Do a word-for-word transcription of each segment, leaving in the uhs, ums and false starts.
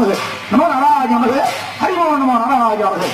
நமது நமோ நாராஜ நமது ஹரிமோ நமோ நாராஜ நமது.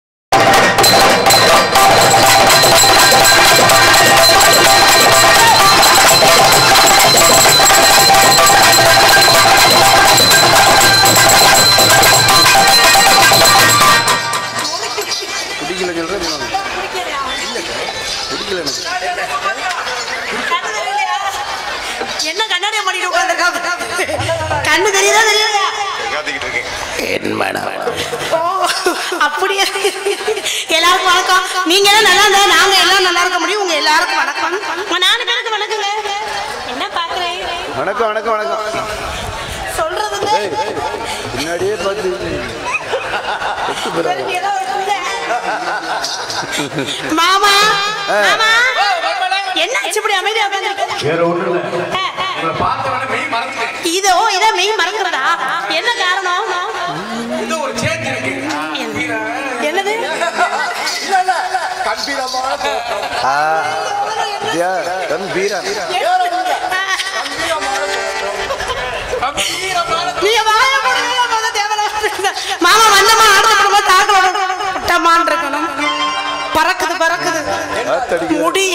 என்ன கண்ணாடிய மாட்டிட்டு உட்கார்ந்திருக்காங்க? கண்ணு தெரியுதா தெரியாதா? அப்படியே எல்லாருக்கும் வணக்கம். நீங்க எல்லாம் நல்லா இருந்தா நாங்க எல்லாம் நல்லா இருக்க முடியும். உங்க எல்லாருக்கும் வணக்கம். நாலு பேருக்கு வணக்கங்க. என்ன பாக்குறேன்? வணக்கம் வணக்கம் வணக்கம் சொல்றதுங்க முன்னாடியே பார்த்து மாமா மாமா என்ன இப்படி அமைதியா உட்கார்ந்திருக்கீங்க? வேற ஒண்ணு இல்ல, உங்களை பார்த்தவனே மெய் மறந்துட்டேன். இதோ இத மெய் மறந்துறதா? என்ன காரணம்? இது ஒரு சேஞ்ச் இருக்கு. என்னது? இல்ல இல்ல கம்பீரமான தோற்றம். ஆ யா கம்பீரா மாமா வந்தமா ஆடுறப்ப தாக்கலோட இருக்கணும். பறக்குது பறக்குது முடி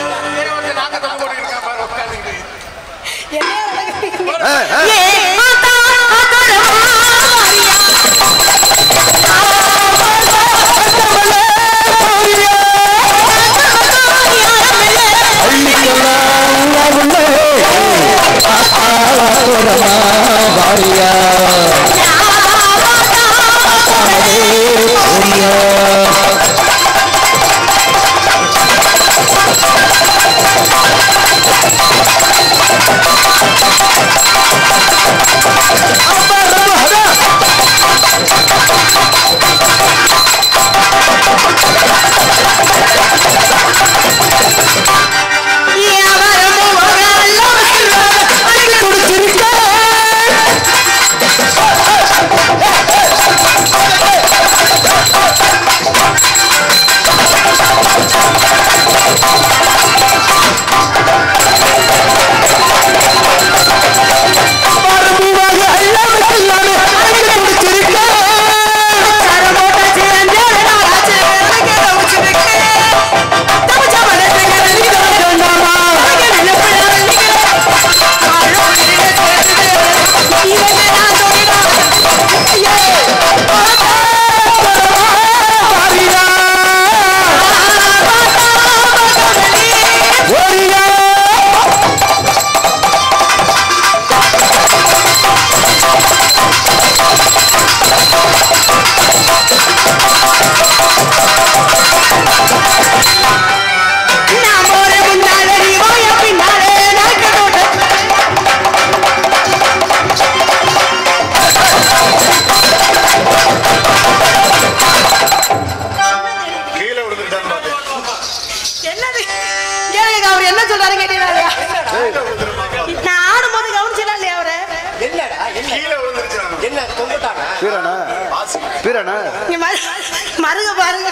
மருக பாருங்க.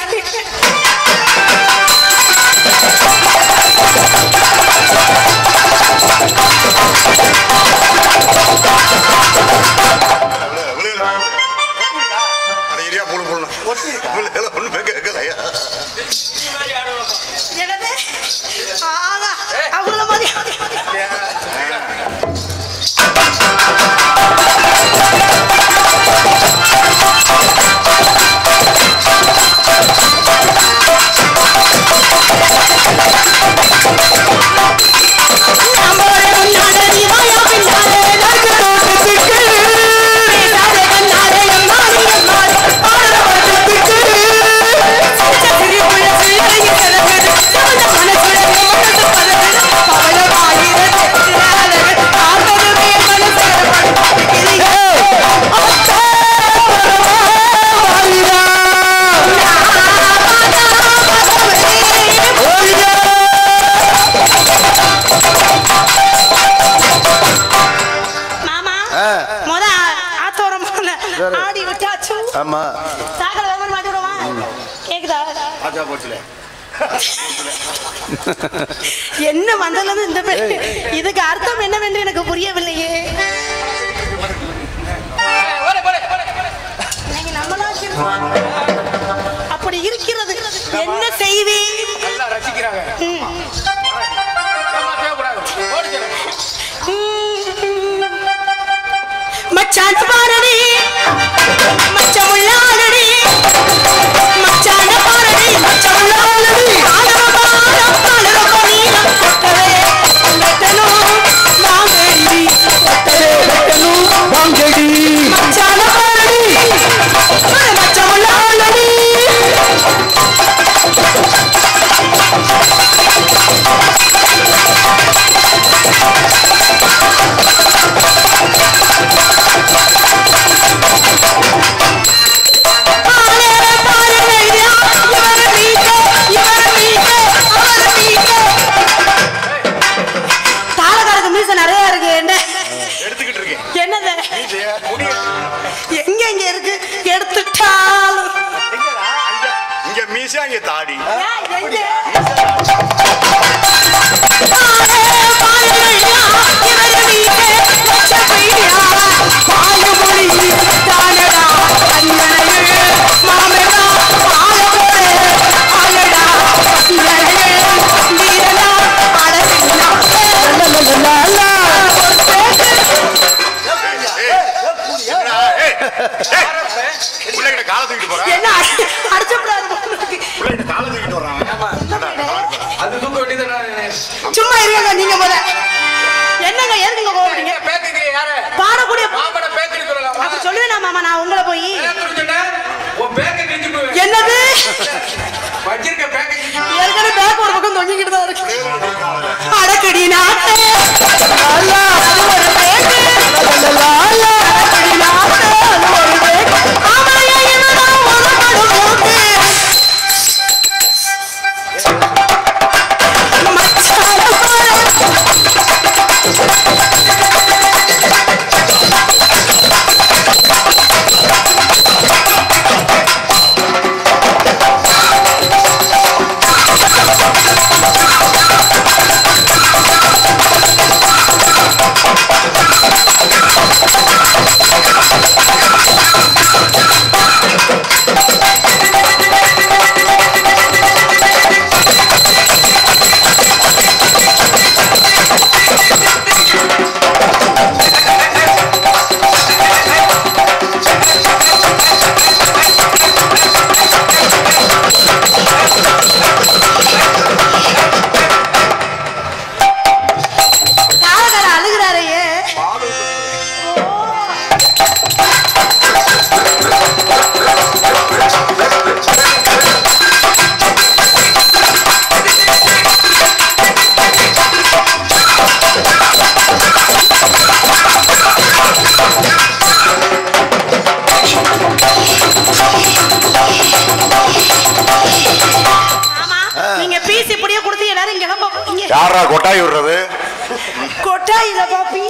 அவ்வளவு மாதிரி ஆமா சாகல வேகமா மாத்தி விடுவா. கேக்குதா? ஆஜா போச்சுல. என்ன வந்ததுல இந்த பேர் இதுக்கு அர்த்தம் என்னவென்று எனக்கு புரியவில்லையே. என்ன செய்வேன்? நல்லா ரசிக்கிறாங்க. மச்சான் பாரடி மச்சான் உள்ளாரடி மச்சான் பாரடி மச்சான் உள்ளாரடி ஆலரபா ஆலரபா நீலம் கொட்டவே வெட்டணும் வாங்கடி கொட்டவே வெட்டணும் வாங்கடி மச்சான் பாரடி மச்சான் உள்ளாரடி தாடி கால தூக்கிட்டு போறேன். என்ன அடிச்சப்படாது புள்ளைங்க கால தூக்கிட்டு வர்றாங்க. அது தூக்க வேண்டியது. சும்மா இருங்க நீங்க போல. என்னங்க எதுக்கு கோவப்படுறீங்க? பேக்குறீங்க யாரு? பாடக்கூடிய மாமன பேக்குறீ சொல்லலாம். அப்ப சொல்லுவேனா மாமா நான் உங்களை போய். உன் பேக்க கிழிஞ்சு போய். என்னது? வச்சிருக்க பேக்க கிழிஞ்சு. ஏற்கனவே பேக் ஒரு பக்கம் தொங்கிக்கிட்டு தான் இருக்கு. அடக்கடி நாட்டே. அல்லா அது ஒரு பேக்கு. அல்லா அடக்கடி நாட்டே அது ஒரு பேக்கு. ஆமாயா இவனா ஒரு மடமோக்கு. மச்சான பாரு. யாரா கொட்டாய் விடுறது? கொட்டாய் இல்ல பாப்பி.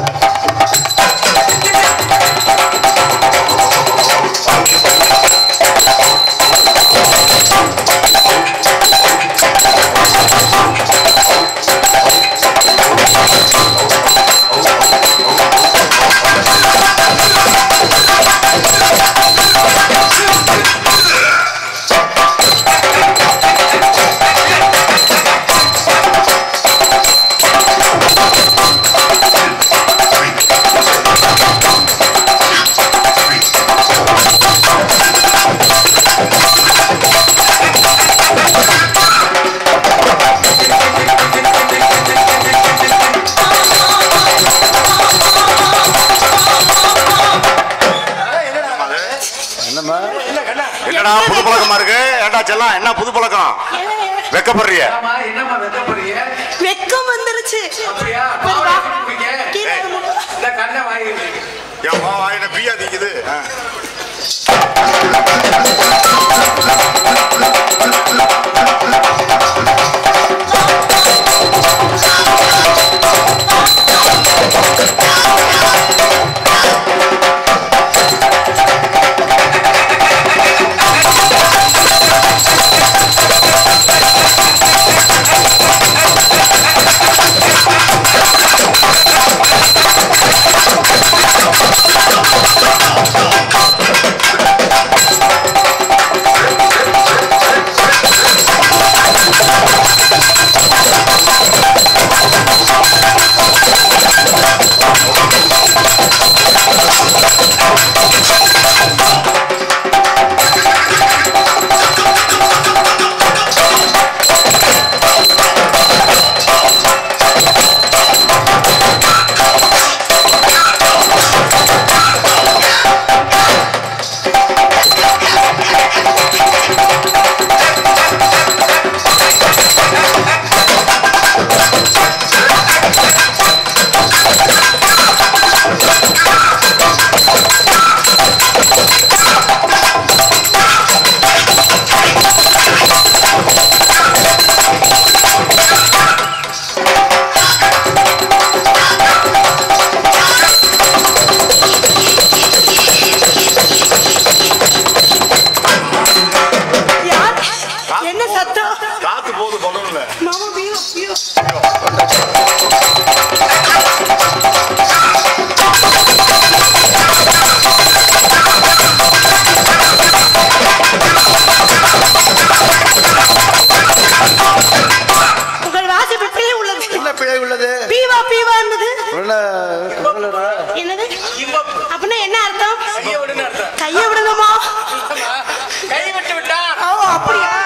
என்னடா புது பழக்கமா இருக்கு? ஏண்டா செல்லம் என்ன புது பழக்கம்? வெக்கப்படுறிய? என்னமா வெக்கப்படுறிய? வெக்கம் வந்துருச்சு. அப்படியா? இந்த கண்ணை வாயிரு. என் வாயில பியா திக்குது. என்னது அப்படின்னா என்ன அர்த்தம்? கையை விடணுமா? கை விட்டு விட்டா அப்படியா?